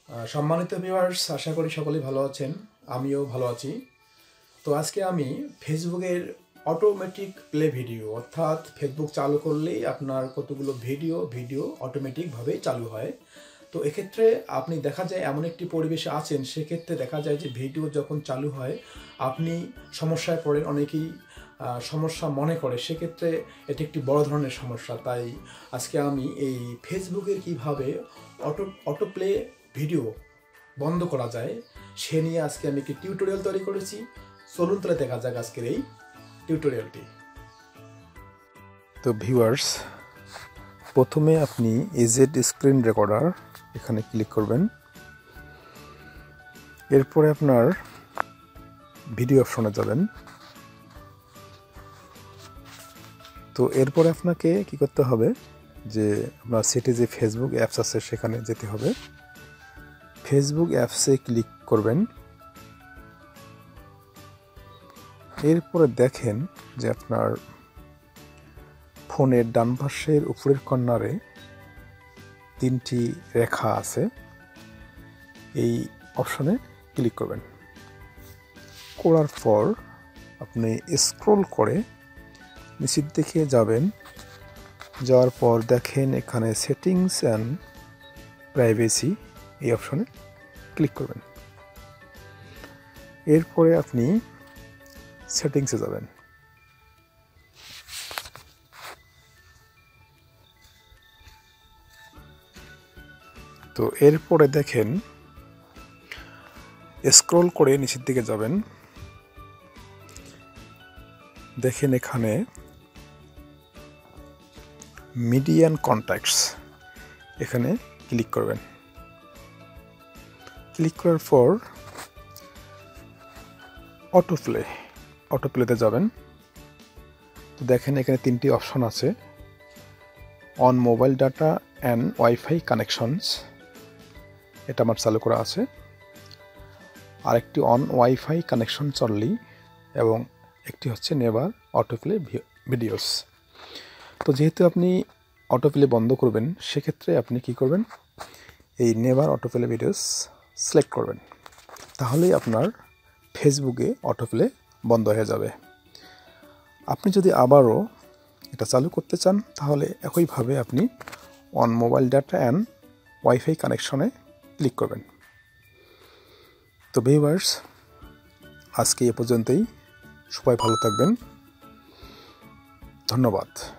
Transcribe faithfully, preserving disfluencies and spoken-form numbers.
আহ, সম্মানিত ভিউয়ার্স, আশা করি সকলেই ভালো আছেন। আমিও ভালো আছি। তো আজকে আমি ফেসবুকের অটোমেটিক প্লে ভিডিও, অর্থাৎ ফেসবুক চালু করলেই আপনার কতগুলো ভিডিও ভিডিও অটোমেটিকভাবে চালু হয়। তো এক্ষেত্রে আপনি দেখা যায় এমন একটি পরিবেশে আছেন, সেক্ষেত্রে দেখা যায় যে ভিডিও যখন চালু হয় আপনি সমস্যায় পড়েন, অনেকেই আহ, সমস্যা মনে করে, সেক্ষেত্রে এটি একটি বড় ধরনের সমস্যা। তাই আজকে আমি এই ফেসবুকের কিভাবে অটো অটো প্লে ভিডিও বন্ধ করা যায় সে নিয়ে আজকে আমি একটি টিউটোরিয়াল তৈরি করেছি। চলুন তাহলে দেখা যাক আজকের এই টিউটোরিয়ালটি। তো ভিউয়ার্স, প্রথমে আপনি এজেড স্ক্রিন রেকর্ডার এখানে ক্লিক করবেন। এরপরে আপনার ভিডিও অপশনে যাবেন। তো এরপরে আপনাকে কি করতে হবে, যে আপনার সেটে যে ফেসবুক অ্যাপস আছে সেখানে যেতে হবে। ফেসবুক অ্যাপসে ক্লিক করবেন। এরপরে দেখেন যে আপনার ফোনের ডান পাশের উপরের কর্নারে তিনটি রেখা আছে, এই অপশনে ক্লিক করবেন। করার পর আপনি স্ক্রল করে নিচের দিকে যাবেন। যাওয়ার পর দেখেন এখানে সেটিংস অ্যান্ড প্রাইভেসি, এই অপশনে ক্লিক করবেন। এরপরে আপনি সেটিংসে যাবেন। তো এরপরে দেখেন স্ক্রল করে নিচের দিকে যাবেন। দেখেন এখানে মিডিয়ান কন্ট্যাক্টস, এখানে ক্লিক করবেন। ক্লিক করার পর অটোপ্লে অটোপ্লেতে যাবেন। তো দেখেন এখানে তিনটি অপশন আছে, on mobile data and wifi connections, এটা আমার চালু করা আছে। আরেকটি অন ওয়াইফাই কানেকশনস অনলি, এবং একটি হচ্ছে নেভার অটোপ্লে ভিডিওস। তো যেহেতু আপনি অটোপ্লে বন্ধ করবেন, সেক্ষেত্রে আপনি কি করবেন, এই নেভার অটোপ্লে ভিডিওস সিলেক্ট করবেন। তাহলেই আপনার ফেসবুকে অটোপ্লে বন্ধ হয়ে যাবে। আপনি যদি আবারও এটা চালু করতে চান, তাহলে একইভাবে আপনি on mobile data and wifi কানেকশনে ক্লিক করবেন। তো ভিউয়ার্স, আজকে এ পর্যন্তই। সবাই ভালো থাকবেন। ধন্যবাদ।